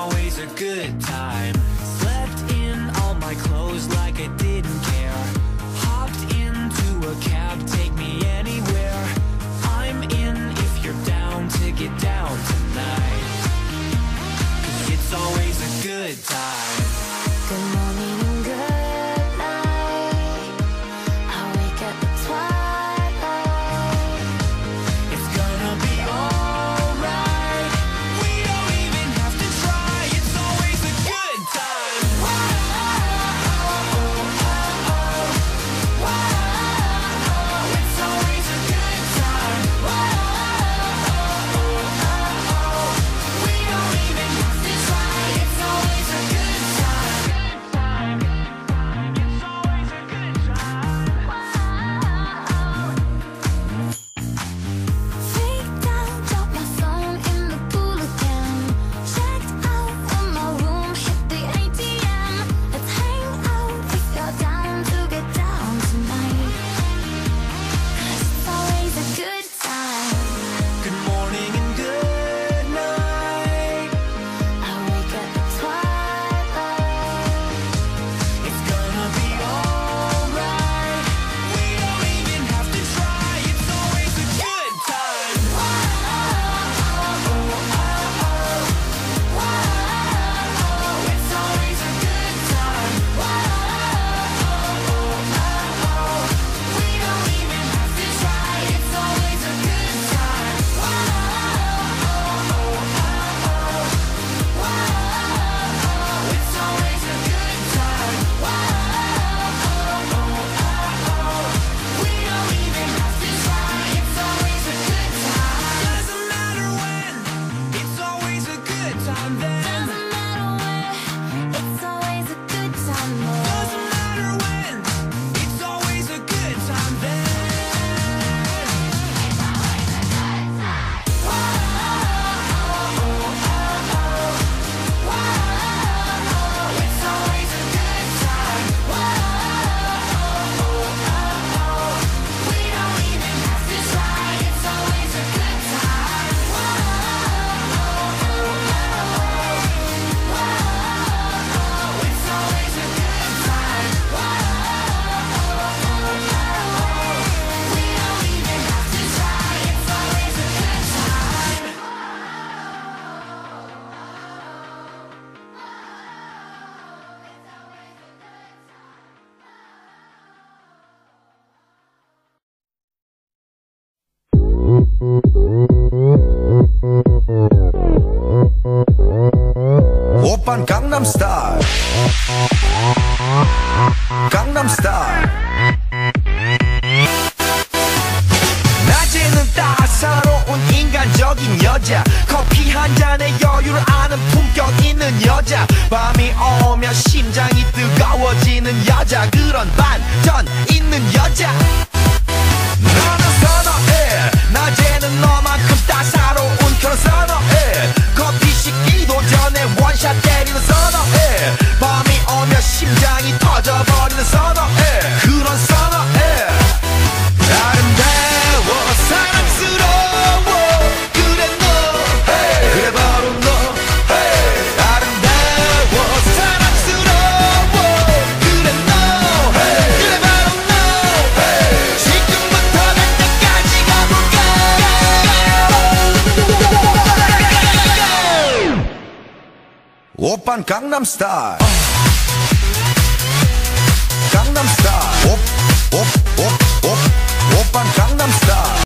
always a good time. Slept in all my clothes like I didn't care. Hopped into a cab, take me anywhere. I'm in if you're down to get down tonight. 'Cause it's always a good time. Good morning and good night. I wake at the twilight. It's gonna be alright. We don't even have to try. It's always a good time. It's always a good time. We don't even have to try. It's always a good time. It's always a good time. Freaked out, dropped my phone in the pool again. Checked out of my room, hit the ATM. Let's hang out if you're down to get down tonight. 'Cause it's always a good time. Good morning and good night. I wake at the twilight. It's gonna be alright. We don't even have to try. It's always a good time. It's always a good time. We don't even have to try. It's always a good time. It's always a good time. We don't even have to try. It's always a good time. Doesn't matter when. It's always a good time then. Doesn't matter where, it's always a good time though. Doesn't matter when. It's always a good time then. It's always a good time. We don't even have to try. It's always a good time. It's always a good time. We don't even have to try. It's always a good time. 오빤 강남스타일 강남스타일 낮에는 따사로운 인간적인 여자 커피 한 잔에 여유를 아는 품격 있는 여자 밤이 오면 심장이 뜨거워지는 여자 그런 반전 있는 여자 너는 선어해 낮에는 너만큼 따사로운 그런 선어해 커피 식기도 전에 원샷 때리는 선어해 밤이 오면 심장이 터져버리는 선어해 그런 선어해 아름다워 사랑스러워 그래 너 그래 바로 너 아름다워 사랑스러워 그래 너 그래 바로 너 지금부터 갈 때까지 가볼까 오빤 강남스타일 강남스타일 오빤 강남스타일